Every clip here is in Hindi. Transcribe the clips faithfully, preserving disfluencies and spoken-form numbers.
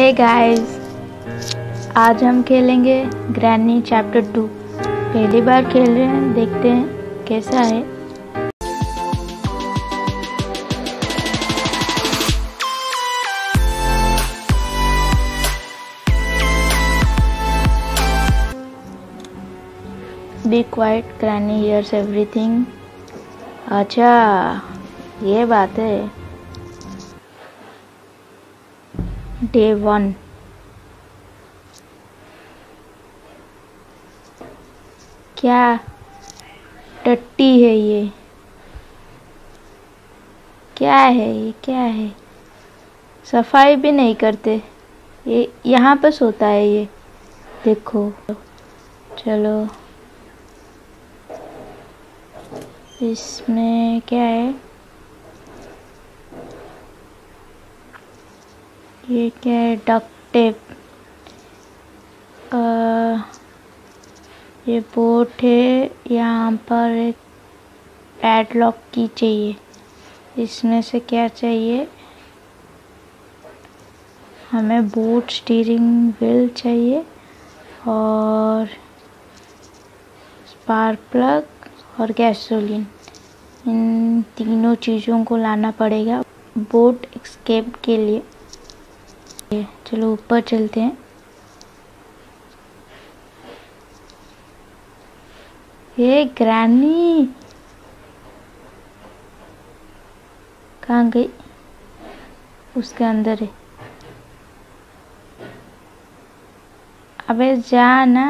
हे गाइस, आज हम खेलेंगे ग्रैनी चैप्टर टू। पहली बार खेल रहे हैं, देखते हैं कैसा है। Be quiet, granny hears everything. अच्छा, ये बात है। Day one. क्या टट्टी है ये? क्या है ये? क्या है? सफाई भी नहीं करते। ये यहाँ पे सोता है ये, देखो। चलो, इसमें क्या है? ये क्या है? Duct tape. ये बोट है। यहाँ पर एक पैडलॉक की चाहिए। इसमें से क्या चाहिए? हमें बोट स्टीयरिंग व्हील चाहिए और स्पार्क प्लग और गैसोलीन। इन तीनों चीज़ों को लाना पड़ेगा बोट एस्केप के लिए। चलो ऊपर चलते हैं। ये ग्रैनी कहाँ गई? उसके अंदर है। अबे जा ना।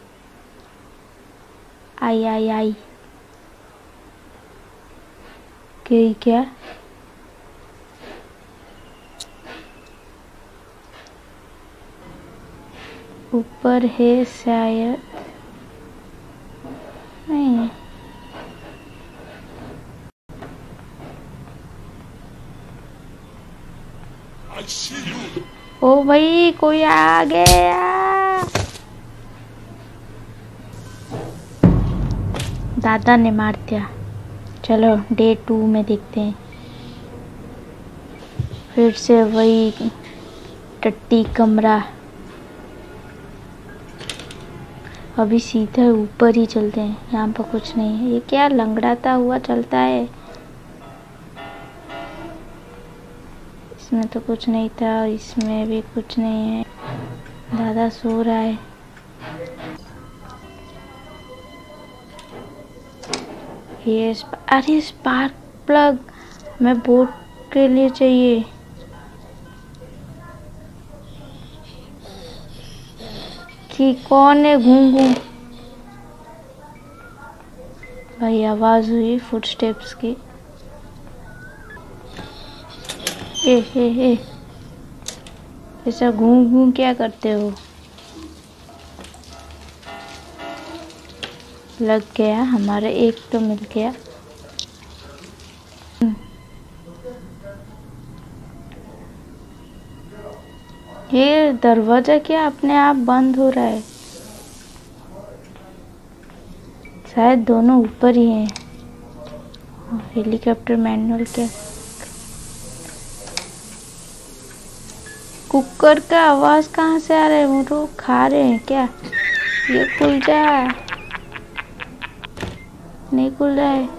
आई आई आई गई क्या? ऊपर है शायद। नहीं, ओ भाई, कोई आ गया। दादा ने मार दिया। चलो डे टू में देखते हैं। फिर से वही टट्टी कमरा। अभी सीधा ऊपर ही चलते हैं। यहाँ पर कुछ नहीं है। ये क्या लंगड़ाता हुआ चलता है? इसमें तो कुछ नहीं था, इसमें भी कुछ नहीं है। दादा सो रहा है। ये अरे स्पार्क प्लग हमें बोट के लिए चाहिए। कि कौन है? घूम घूम भाई, आवाज हुई फुटस्टेप्स की। ए ए ए ऐसा घूम घूम क्या करते हो? लग गया हमारे, एक तो मिल गया। ये दरवाजा क्या अपने आप बंद हो रहा है? शायद दोनों ऊपर ही हैं। हेलीकॉप्टर मैनुअल क्या? कुकर का आवाज कहाँ से आ रहा है? वो तो खा रहे हैं क्या? ये खुल जा। नहीं खुल रहा है।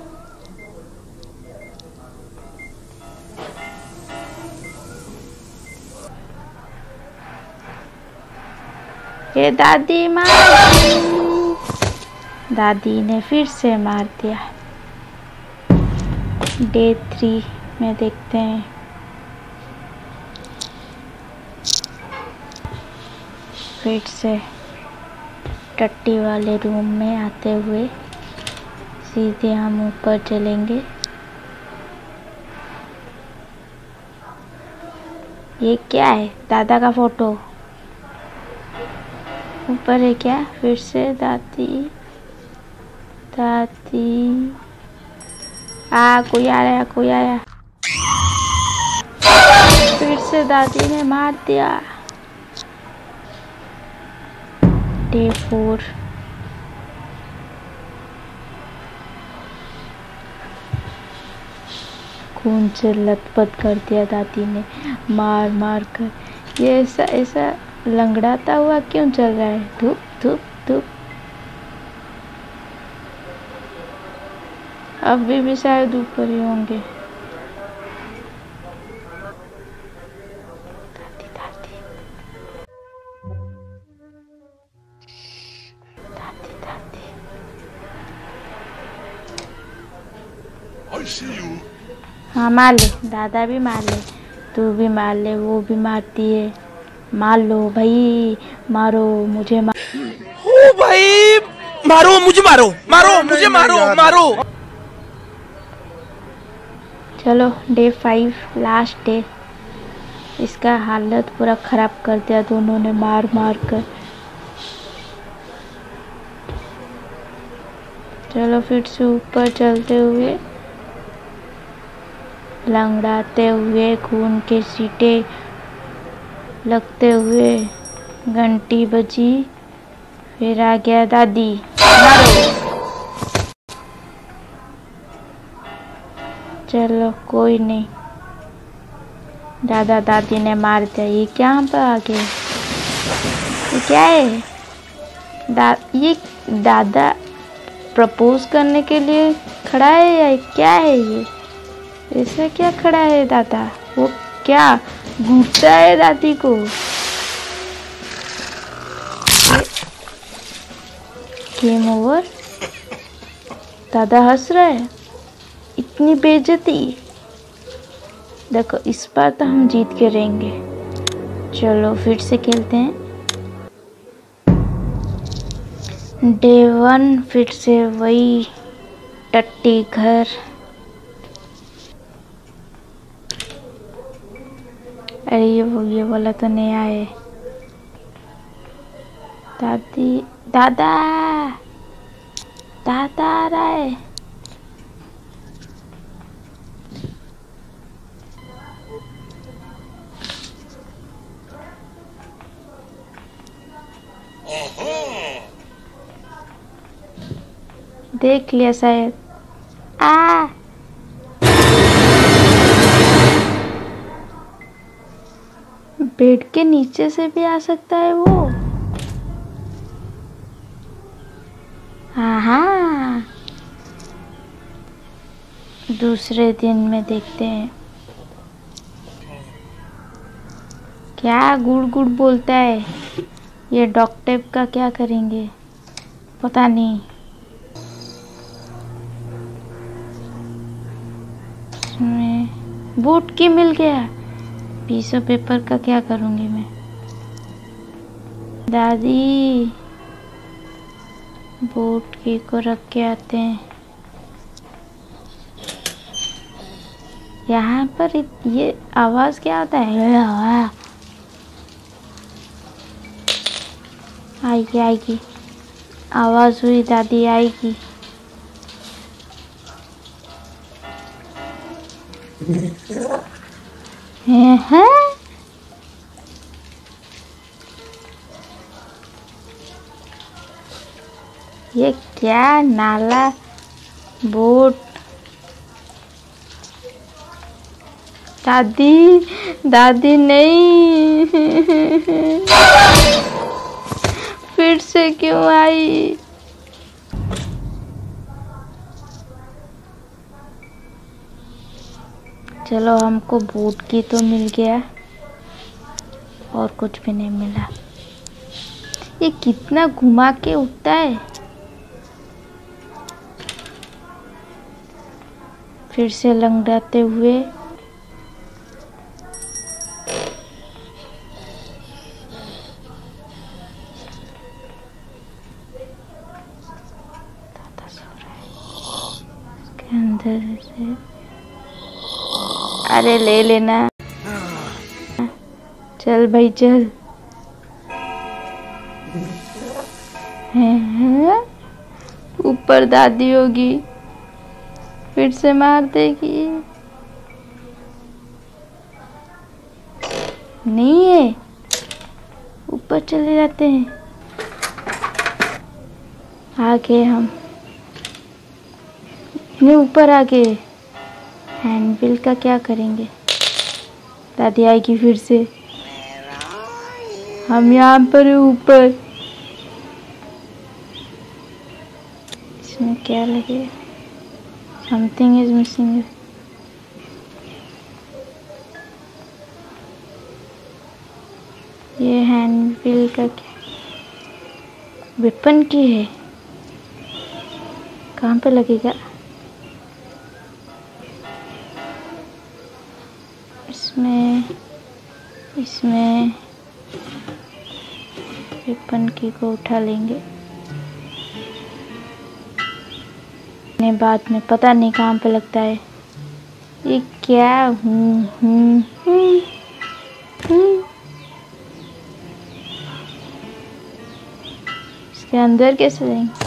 ये दादी मार। दादी ने फिर से मार दिया। डे थ्री में देखते हैं। फिर से टट्टी वाले रूम में आते हुए सीधे हम ऊपर चलेंगे। ये क्या है? दादा का फोटो ऊपर है क्या? फिर से दादी दादी आ कोई आ रहा है, कोई आया। फिर से दादी ने मार दिया। Day four. खून से लथपथ कर दिया दादी ने, मार मार कर। ये ऐसा ऐसा लंगड़ाता हुआ क्यों चल रहा है? धूप धूप धूप। अभी भी शायद ऊपर ही होंगे। दादी दादी दादी दादी। हाँ मार ले, दादा भी मार ले, तू भी मार ले, वो भी मारती है। मार लो भाई, मारो मुझे मार। ओ भाई मारो मुझे, मारो मारो मुझे, मारो मारो। चलो डे फाइव, लास्ट डे। इसका हालत पूरा खराब कर दिया दोनों ने मार मार कर। चलो फिर से ऊपर चलते हुए, लंगड़ाते हुए, खून के सीटे लगते हुए। घंटी बजी, फिर आ गया दादी, मारो। चलो कोई नहीं, दादा दादी ने मार दिया। ये क्या पर आ गए? ये क्या है? दा ये दादा प्रपोज करने के लिए खड़ा है या क्या है ये? ऐसा क्या खड़ा है दादा? वो क्या घूरता है दादी को? Game over. दादा हंस रहा है। इतनी बेइज्जती। देखो इस बार तो हम जीत के रहेंगे। चलो फिर से खेलते हैं। डे वन, फिर से वही टट्टी घर। अरे ये वो ये वाला तो नया है। दादी दादा दादा आ रहा है। देख लिया शायद। आ बेड के नीचे से भी आ सकता है वो। हाँ, दूसरे दिन में देखते हैं। क्या गुड़ गुड़ बोलता है ये? डॉक्टर का क्या करेंगे पता नहीं। बूट की मिल गया। पीस ऑफ पेपर का क्या करूंगी मैं? दादी बूट की को रख के आते हैं। यहाँ पर ये आवाज क्या होता है? आएगी आएगी, आवाज हुई, दादी आएगी। है ये क्या? नाला बोट। दादी दादी नहीं। फिर से क्यों आई? चलो हमको बूट की तो मिल गया, और कुछ भी नहीं मिला। ये कितना घुमा के उठता है। फिर से लंगड़ाते हुए। दादा सो रहा है इसके अंदर से। अरे ले लेना। चल भाई चल। ऊपर दादी होगी, फिर से मार देगी। नहीं है, ऊपर चले जाते हैं। आ गए हम, इतने ऊपर आ गए। हैंडबिल का क्या करेंगे? दादी आएगी फिर से। हम यहाँ पर हैं ऊपर। इसमें क्या लगे? Something is missing. ये हैंडबिल का क्या? वेपन की है। कहाँ पे लगेगा? इसमें इसमें वेपन की को उठा लेंगे। ने बाद में पता नहीं कहाँ पे लगता है। ये क्या? हम्म हम्म हम्म हम्म इसके अंदर कैसे जाएंगे?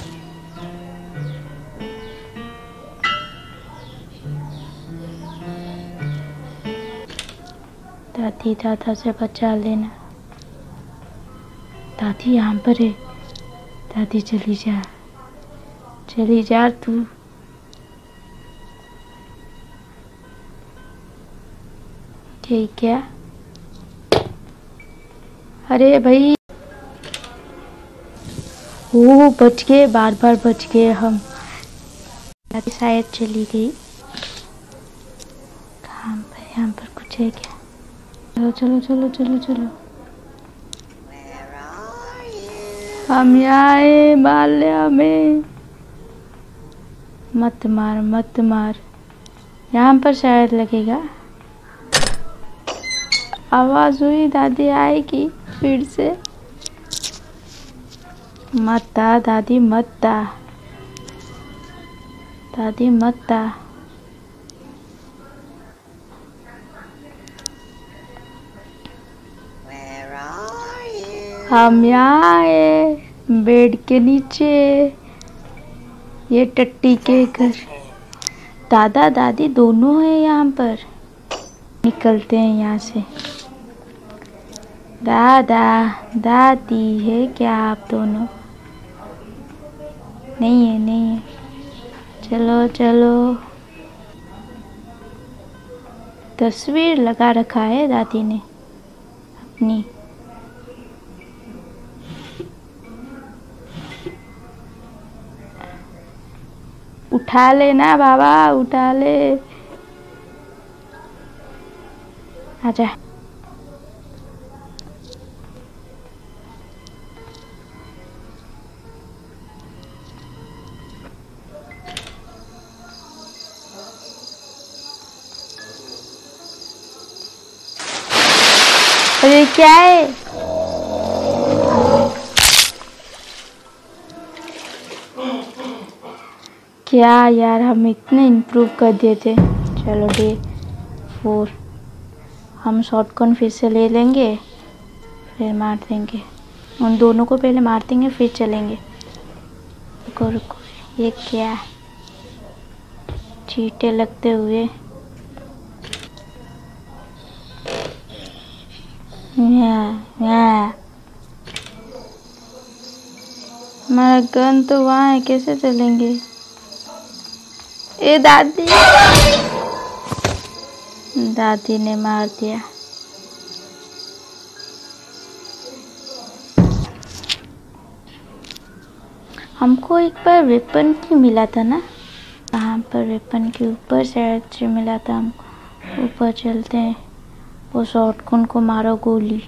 दादी दादा से बचा लेना। दादी यहाँ पर है। दादी चली जा, चली जा तू। ठीक क्या? अरे भाई, ओ बच गए, बार बार बच गए हम। दादी शायद चली गई। कहाँ पर? यहाँ पर कुछ है क्या? चलो चलो चलो चलो चलो। हम यहाँ आए, मार ले हमें। मत मार मत मार। यहाँ पर शायद लगेगा। आवाज हुई, दादी आएगी फिर से। मत आ दादी, मत आ दादी, मत आ। हम यहाँ आए, बेड के नीचे। ये टट्टी के घर। दादा दादी दोनों हैं यहाँ पर। निकलते हैं यहाँ से। दादा दादी है क्या आप दोनों? नहीं है, नहीं है। चलो चलो। तस्वीर लगा रखा है दादी ने अपनी। उठा लेना बाबा, उठा ले। आजा। अरे क्या है? क्या यार, हम इतने इम्प्रूव कर दिए थे। चलो डे फोर। हम शॉटगन फिर से ले लेंगे, फिर मार देंगे उन दोनों को। पहले मार देंगे फिर चलेंगे। रुको रुको, ये क्या? चीटे लगते हुए। हमारा गन तो वहाँ है, कैसे चलेंगे? ए दादी, दादी ने मार दिया। हमको एक बार वेपन की मिला था ना? कहाँ पर? वेपन के ऊपर शायद से मिला था हमको। ऊपर चलते हैं। वो शॉटगन को मारो गोली।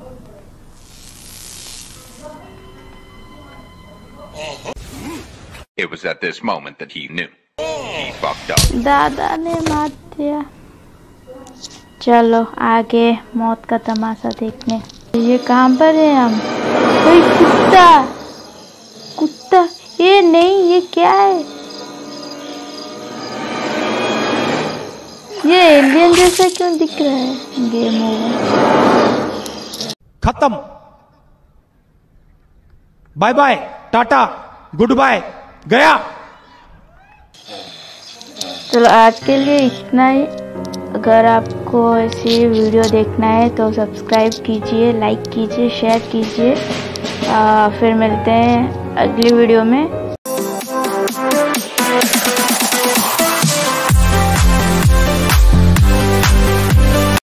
It was at this moment that he knew. He fucked up. दादा ने मार दिया। चलो आगे मौत का तमाशा देखने। ये कहाँ पर है हम? कोई कुत्ता, कुत्ता। ये नहीं, ये क्या है? ये एलियन जैसा क्यों दिख रहा है? Game over. खत्म। बाय बाय, टाटा, गुड बाय, गया। चलो आज के लिए इतना ही। अगर आपको ऐसी वीडियो देखना है तो सब्सक्राइब कीजिए, लाइक कीजिए, शेयर कीजिए। फिर मिलते हैं अगली वीडियो में।